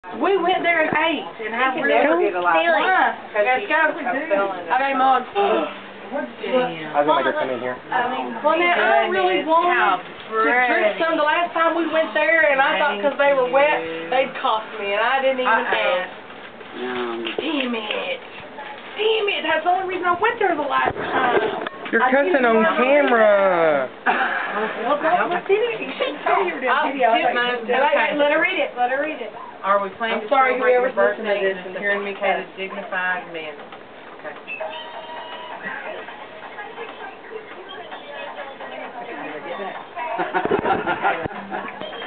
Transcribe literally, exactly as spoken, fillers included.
We went there at eight and had You can really never get a lot. Why? Let's go. I got him on. I was gonna make her come in here. I mean, well, now I really wanted to drink some. The last time we went there, and I thought because they were wet, they'd cost me, and I didn't even ask. Damn it. Damn it. That's the only reason I went there the last time. You're cussing on camera. Well, that's it. You shouldn't tell her to video. Let her read it. Let her read it. Are we planning to sorry, celebrate your whoever's listening birthday to this in a and hearing me sophisticated, cuss. dignified manner? Okay.